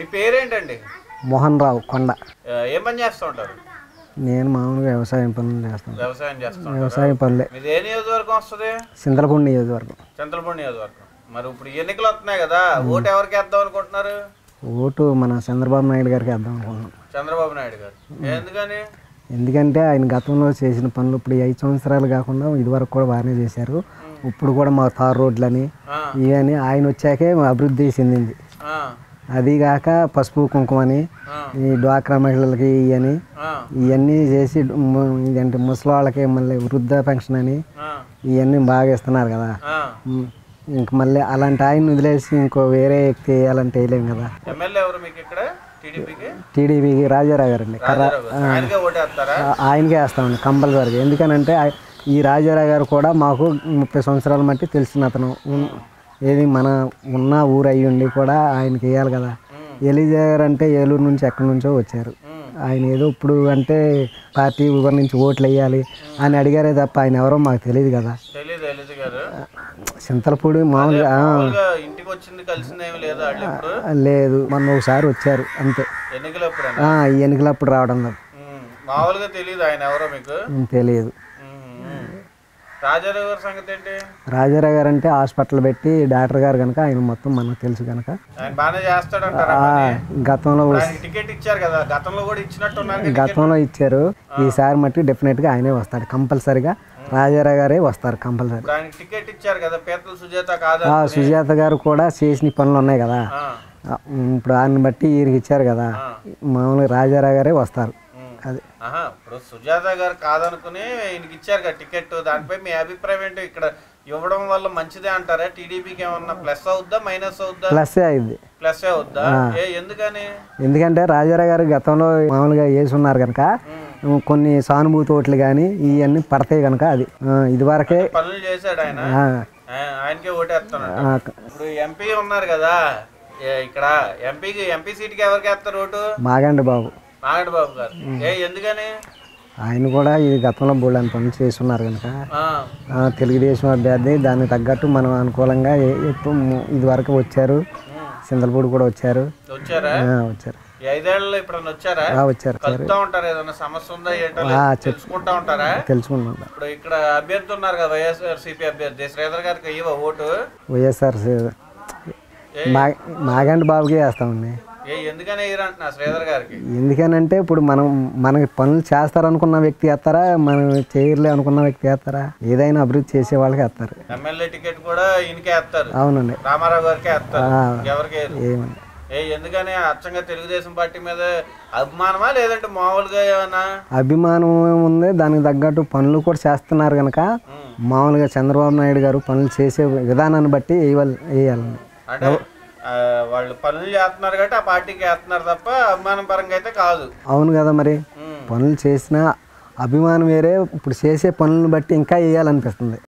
మీ పేరేంటండి? మోహన్ రావు కొండ. ఏం పని చేస్తూ ఉంటారు? నేను మామూలుగా వ్యవసాయం పనులు చేస్తాను. వ్యవసాయం చేస్తాను. వ్యవసాయ పనులే. మీది ఏ నియోజకవర్గం వస్తుంది? చింతలపూడి నియోజకవర్గం. చింతలపూడి నియోజకవర్గం. మరి ఇప్పుడు ఎన్నికలు వస్తున్నాయి కదా, ఓటు ఎవరికి వేద్దాం అనుకుంటున్నారు? ఓటు మన చంద్రబాబు నాయుడు గారికి వేద్దాం అనుకుంటున్నాం. చంద్రబాబు నాయుడు గారు. ఎందుకని? ఎందుకంటే ఆయన గతంలో చేసిన పనులు ఇప్పుడు 5 సంవత్సరాలు కాకుండా ఇదివరకు కూడా బాగానే చేశారు. ఇప్పుడు కూడా మా తారు రోడ్లని ఇవన్నీ ఆయన వచ్చాకే అభివృద్ధి చెందింది. అదిగాక పసుపు కుంకుమని ఈ డ్వాక్రా మహిళలకి ఇవన్నీ చేసి ఇదంటే ముసలి వాళ్ళకి మళ్ళీ వృద్ధ పెన్షన్ అని ఇవన్నీ బాగా ఇస్తున్నారు కదా. ఇంక మళ్ళీ అలాంటి ఆయన వదిలేసి ఇంకో వేరే వ్యక్తి వేయాలంటే వేయలేము కదా. టీడీపీకి రాజారావు గారు అండి. ఆయనకే వేస్తామండి కంపల్సరీగా. ఎందుకనంటే ఈ రాజారావు గారు కూడా మాకు 30 సంవత్సరాల మట్టి తెలిసిన అతను. ఏది మన ఉన్న ఊరు అయ్యి ఉండి కూడా ఆయనకి వేయాలి కదా. ఎలిజా గారు అంటే ఏలూరు నుంచి ఎక్కడి నుంచో వచ్చారు. ఆయన ఏదో ఇప్పుడు అంటే పార్టీ ఊరి నుంచి ఓట్లు వేయాలి అని అడిగారే తప్ప ఆయన ఎవరో మాకు తెలియదు కదా. చింతలపూడి మామూలుగా లేదు, మొన్న ఒకసారి వచ్చారు అంతే. ఈ ఎన్నికలప్పుడు రావడం తెలియదు. రాజారావు గారు అంటే హాస్పిటల్ పెట్టి డాక్టర్ గారు కనుక ఆయన మొత్తం మనకు తెలుసు కనుక గతంలో ఇచ్చారు. ఈసారి మట్టి డెఫినెట్గా ఆయనే వస్తాడు కంపల్సరిగా. రాజారావు గారే వస్తారు కంపల్సరీ. సుజాత గారు కూడా చేసిన పనులు ఉన్నాయి కదా, ఇప్పుడు ఆయన బట్టి ఈయనకి ఇచ్చారు కదా. మామూలుగా రాజారావు గారే వస్తారు. అది ఇప్పుడు సుజాత గారు కాదనుకుని ఈయనకి ఇచ్చారు కదా టికెట్. దానిపై మీ అభిప్రాయం ఏంటో? ఇక్కడ ఇవ్వడం వల్ల మంచిదే అంటారా? టీడీపీకి ఏమన్నా ప్లస్ అవుద్దా మైనస్ అవుద్దా? ప్లస్ అయింది. ప్లస్ అవుద్దా? ఎందుకని? ఎందుకంటే రాజారావు గారు గతంలో మామూలుగా వేసున్నారు కనుక కొన్ని సానుభూతి ఓట్లు కానీ ఇవన్నీ పడతాయి కనుక అది ఇదివరకే పనులు చేశాడు ఆయన. ఆయనకే ఓటేస్తాను. ఇప్పుడు ఎంపీ ఉన్నారు కదా, ఇక్కడ ఎంపీ సీట్కి ఎవరికి వేస్తారు ఓటు? మాగండి బాబు గారు. ఎందుకని? ఆయన కూడా ఈ గతంలో బోల్డని పనులు చేస్తున్నారు కనుక తెలుగుదేశం అభ్యర్థి. దానికి తగ్గట్టు మనం అనుకూలంగా ఎప్పుడు ఇది వరకు వచ్చారు. చింతలపూడి కూడా వచ్చారు. వచ్చారు. తెలుసుకుంటాం. ఇప్పుడు ఇక్కడ అభ్యర్థి ఉన్నారు కదా, వైఎస్ఆర్సీపీ అభ్యర్థి శ్రీధర్ గారికి ఓటు. వైఎస్ఆర్ మాగండి బాబుకి వేస్తామండి. ఎందుకనంటే ఇప్పుడు మనకి పనులు చేస్తారనుకున్న వ్యక్తి వేస్తారా, మనం చేయలే అనుకున్న వ్యక్తి వేస్తారా? ఏదైనా అభివృద్ధి చేసే వాళ్ళకి వేస్తారు. ఎమ్మెల్యే టికెట్ కూడా ఈయనకే వేస్తారు. అవునండి, రామారావు గారికి వేస్తారు. ఎవరికి? ఎందుకని? అచ్చంగా తెలుగుదేశం పార్టీ మీద అభిమానమా లేదంటే మామూలుగా ఏమన్నా? అభిమానం ఉంది, దానికి తగ్గట్టు పనులు కూడా చేస్తున్నారు కనుక మామూలుగా చంద్రబాబు నాయుడు గారు పనులు చేసే విధానాన్ని బట్టి వేయాలండి. అంటే వాళ్ళు పనులు చేస్తున్నారు కాబట్టి ఆ పార్టీకి వేస్తున్నారు తప్ప అభిమానం పరంగా అయితే కాదు. అవును కదా, మరి పనులు చేసిన అభిమానం వేరే, ఇప్పుడు చేసే పనులను బట్టి ఇంకా వేయాలనిపిస్తుంది.